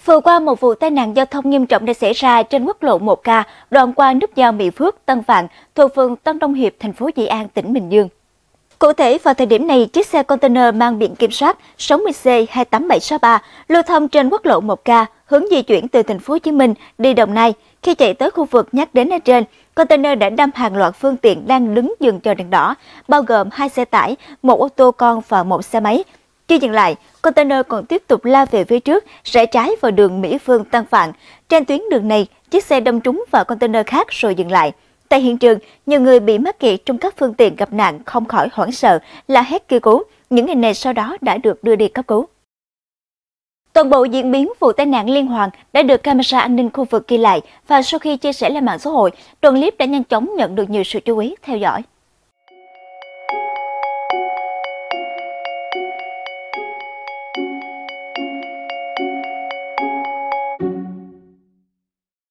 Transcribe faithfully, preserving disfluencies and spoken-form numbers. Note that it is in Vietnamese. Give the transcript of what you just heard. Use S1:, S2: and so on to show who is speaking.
S1: Vừa qua, một vụ tai nạn giao thông nghiêm trọng đã xảy ra trên quốc lộ một K, đoạn qua nút giao Mỹ Phước, Tân Vạn, thuộc phường Tân Đông Hiệp, thành phố Dĩ An, tỉnh Bình Dương. Cụ thể, vào thời điểm này, chiếc xe container mang biển kiểm soát sáu mươi C hai tám bảy sáu ba lưu thông trên quốc lộ một K, hướng di chuyển từ thành phố Hồ Chí Minh đi Đồng Nai. Khi chạy tới khu vực nhắc đến ở trên, container đã đâm hàng loạt phương tiện đang đứng dừng chờ đèn đỏ, bao gồm hai xe tải, một ô tô con và một xe máy. Khi dừng lại, container còn tiếp tục lao về phía trước, rẽ trái vào đường Mỹ Phương Tân Vạn. Trên tuyến đường này, chiếc xe đâm trúng vào container khác rồi dừng lại. Tại hiện trường, nhiều người bị mắc kẹt trong các phương tiện gặp nạn không khỏi hoảng sợ, la hét kêu cứu. Những người này sau đó đã được đưa đi cấp cứu. Toàn bộ diễn biến vụ tai nạn liên hoàn đã được camera an ninh khu vực ghi lại và sau khi chia sẻ lên mạng xã hội, đoạn clip đã nhanh chóng nhận được nhiều sự chú ý theo dõi.